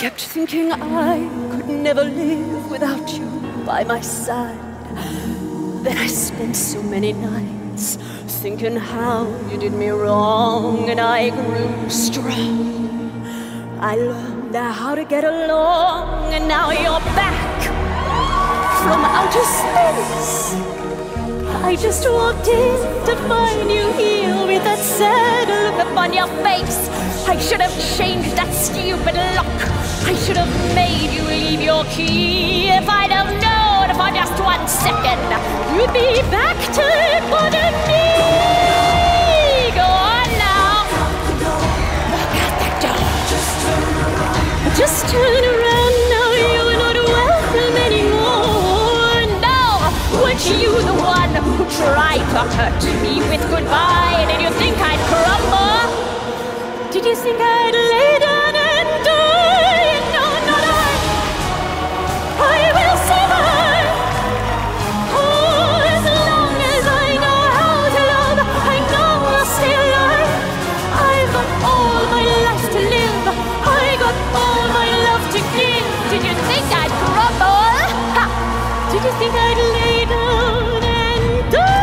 kept thinking I could never live without you by my side. Then I spent so many nights thinking how you did me wrong, and I grew strong. I learned how to get along, and now you're back from outer space. I just walked in to find you here with that sad look upon your face. I should have changed that stupid lock. I should have made you leave your key. If I'd have known for just 1 second you'd be back to bother me. Go on now. Look out the door. Just turn around now. You're not welcome anymore. No, weren't you the one who tried to hurt me with goodbye? Did you think I'd crumble? Did you think I'd lay down and die? No, not I. I will survive. Oh, as long as I know how to love, I know I'll stay alive. I've got all my life to live. I got all my love to give. Did you think I'd crumble? Ha! Did you think I'd lay down and die?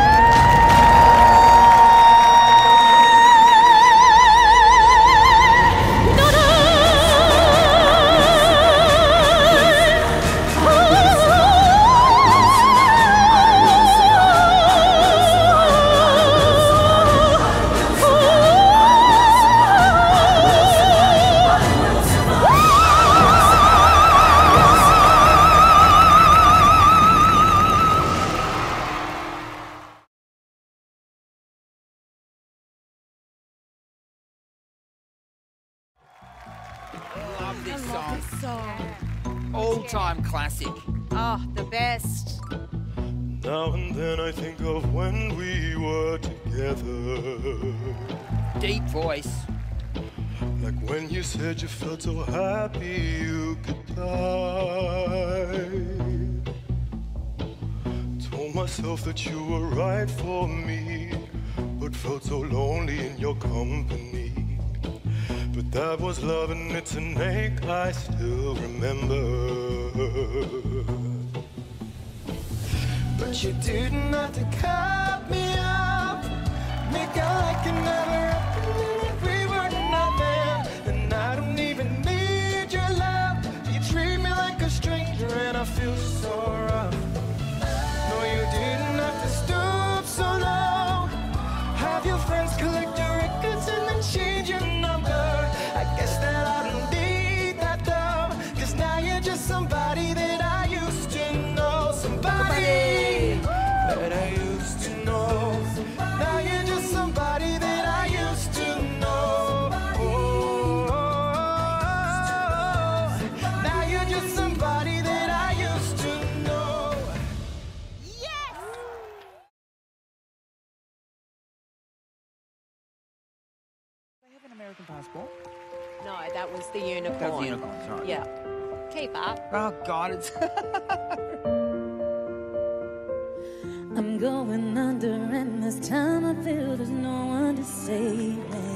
All-time classic. Oh, the best. Now and then I think of when we were together. Deep voice. Like when you said you felt so happy you could die. Told myself that you were right for me, but felt so lonely in your company. But that was love and it's an ache I still remember. But you didn't have to cut me up, make out like it never happened if we were nothing. And I don't even need your love. You treat me like a stranger and I feel so rough. No, you didn't have to stoop so low. Have your friends collect your records and then change your number. I guess that I don't need that though, 'cause now you're just somebody that I used to know. Somebody that I used to know. Now you're just somebody that I used to know. Oh, now you're just somebody that I used to know. Yes! They have an American passport. No, that was the unicorn. That was the unicorn, sorry. Yeah. Keep up. Oh, God, it's... I'm going under, and this time I feel there's no one to save me.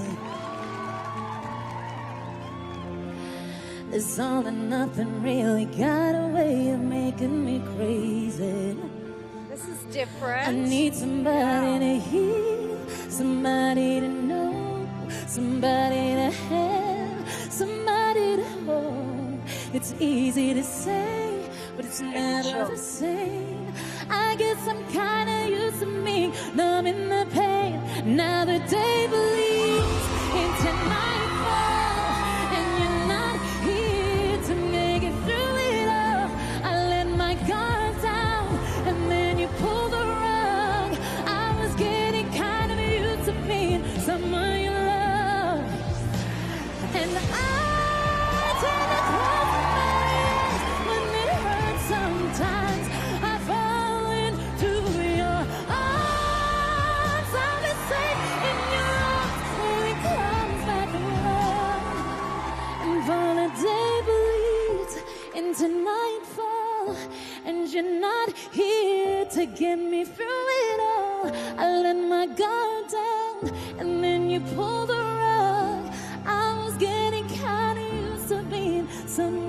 This all and nothing really got a way of making me crazy. This is different. I need somebody to hear, somebody to know, somebody to have, somebody to hold. It's easy to say, but it's never the same. I guess I'm kinda used to me numbing the pain. Now the day bleeds into nightfall, and you're not here to make it through it all. I let my guard down, and then you pulled the rug. I was getting kind of used to being someone you love, and I tend to close my eyes when it hurts sometimes. I fall into your arms. I'll be safe in your arms when it comes back around. And for the day bleeds into nightfall, and you're not here to get me through it all. I let my guard down, and then you pulled the rug. I was getting kinda used to being someone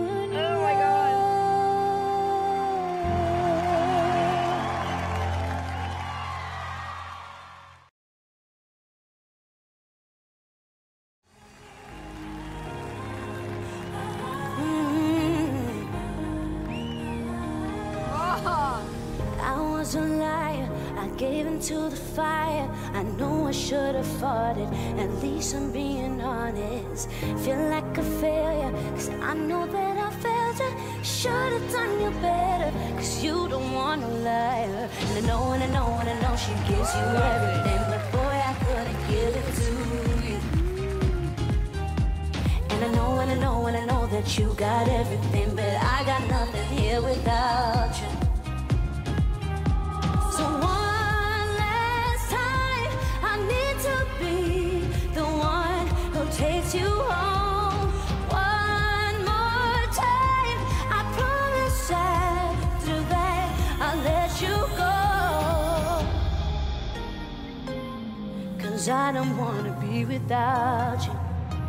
was a liar, I gave into the fire. I know I should have fought it, at least I'm being honest. Feel like a failure, cause I know that I failed you. Should've done you better, cause you don't want a liar. And I know, and I know, and I know she gives you everything, but boy, I couldn't give it to you. And I know, and I know, and I know that you got everything, but I got nothing here without you. So one last time, I need to be the one who takes you home. One more time, I promise after that I'll let you go. Cause I don't wanna be without you.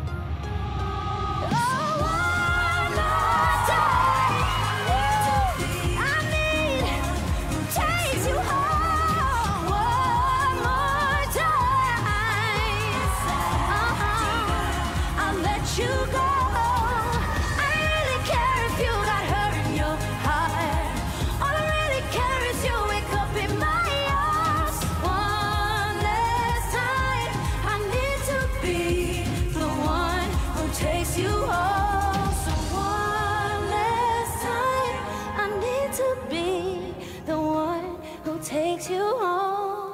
Takes you home.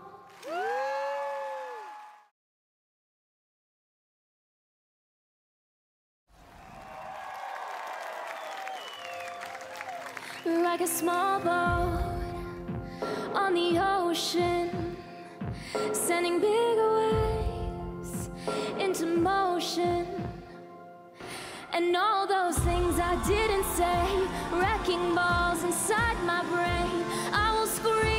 Like a small boat on the ocean, sending big waves into motion. And all those things I didn't say, wrecking balls inside my brain. I will scream